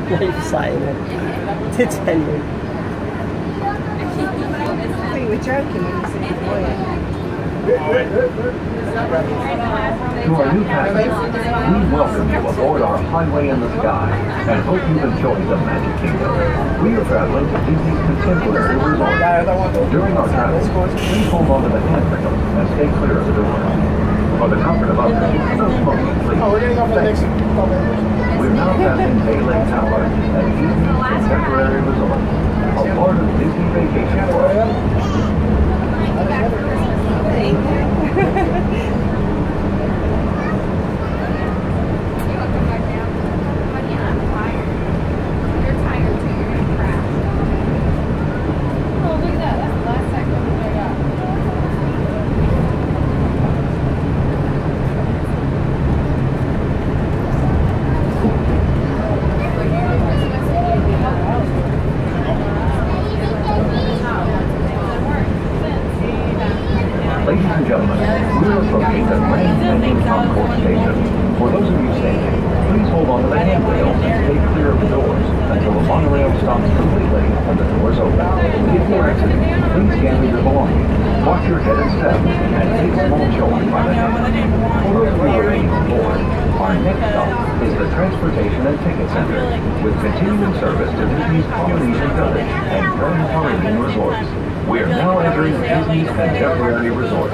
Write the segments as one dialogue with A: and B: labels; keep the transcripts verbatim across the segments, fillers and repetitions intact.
A: Keep saying it. It's Henry.
B: I think you were joking when you said good morning.
C: To our new passengers, we welcome you aboard our Highway in the Sky and hope you've enjoyed the Magic Kingdom. We are traveling to Disney's Contemporary Resort. During our travels, please hold on to the handrails and stay clear of the doors. For the comfort of others, no smoking, please.
D: Oh, we're getting off the next.
C: We're now passing Bay Lake Tower at Disney's Contemporary Resort, a part of Disney Vacation World. Ladies and gentlemen, we're approaching the Grand Canyon Concourse Station. For those of you standing, please hold on to the handrails and stay clear of the doors until the monorail stops completely and the doors open. If you're exiting, please gather your belongings, watch your head and step, and take small children by the hand. For those of you remaining on board, our next stop is the Transportation and Ticket Center, with continuing service to Disney's Polynesian Village and Grand Polynesian Resort. We are now entering Disney's Contemporary Resort.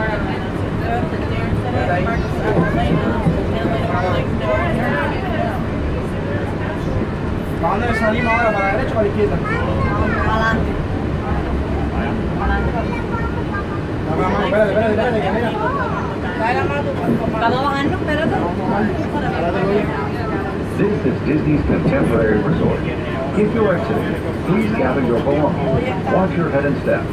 D: ¿Dónde salimos ahora? ¿Para la derecha o para la izquierda?
B: Adelante.
D: Espérate, espérate, espérate, que mira.
B: Vamos a bajarnos, espérate.
C: This is Disney's Contemporary Resort. If you're exiting, please gather your belongings, watch your head and step.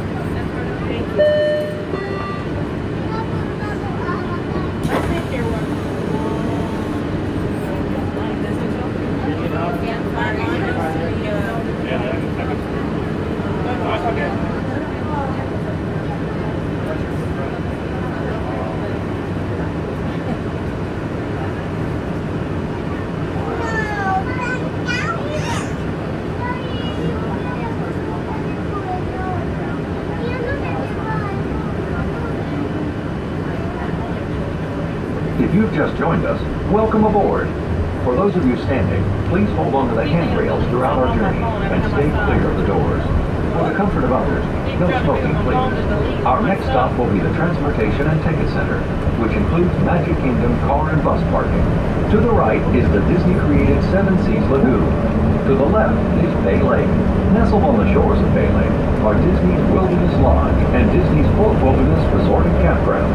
C: If you've just joined us, welcome aboard. For those of you standing, please hold on to the handrails throughout our journey and stay clear of the doors. For the comfort of others, no smoking, please. Our next stop will be the Transportation and Ticket Center, which includes Magic Kingdom car and bus parking. To the right is the Disney-created Seven Seas Lagoon. To the left is Bay Lake. Nestled on the shores of Bay Lake are Disney's Wilderness Lodge and Disney's Fort Wilderness Resort and Campground.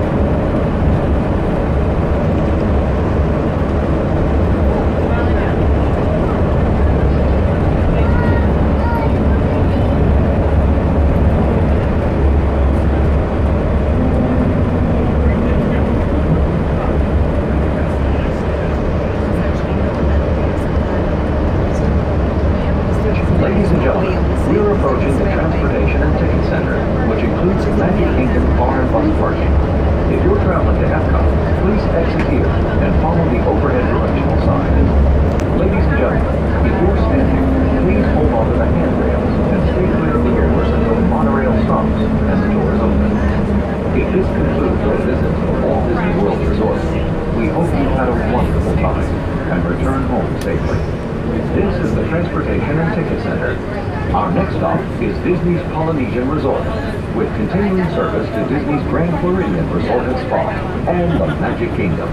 C: Ladies and gentlemen, we are approaching the Transportation and Ticket Center, which includes Magic Kingdom car and bus parking. If you're traveling to Epcot, please exit here and follow the overhead directional sign. Ladies and gentlemen, if you're standing, please hold on to the handrails and stay clear of the doors until the monorail stops and the doors open. If this concludes your visit to the Walt Disney World Resort, we hope you've had a wonderful time and return home safely. This is the Transportation and Ticket Center. Our next stop is Disney's Polynesian Resort, with continuing service to Disney's Grand Floridian Resort and Spa and the Magic Kingdom.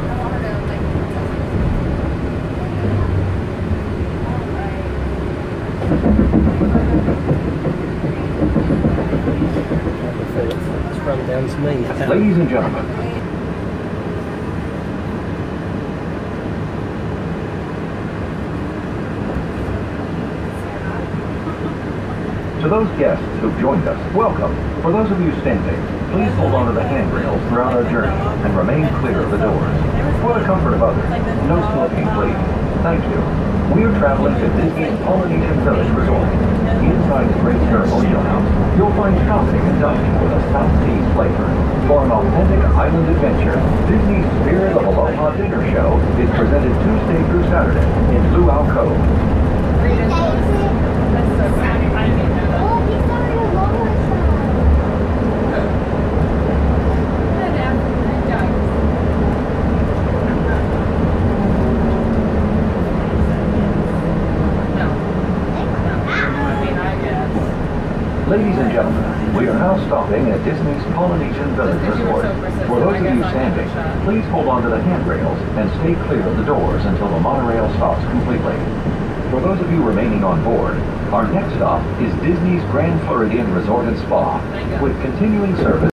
A: It's run down to me.
C: Ladies and gentlemen, to those guests who've joined us, welcome. For those of you standing, please hold on to the handrails throughout our journey and remain clear of the doors. For the comfort of others, no smoking, please. Thank you. We are traveling to Disney's Polynesian Village Resort. Inside the great ceremonial house, you'll find shopping and dining with a South Seas flavor. For an authentic island adventure, Disney's Spirit of Aloha Dinner Show is presented Tuesday through Saturday in Luau Cove. Ladies and gentlemen, we are now stopping at Disney's Polynesian Resort. For those of you standing, please hold on to the handrails and stay clear of the doors until the monorail stops completely. For those of you remaining on board, our next stop is Disney's Grand Floridian Resort and Spa, with continuing service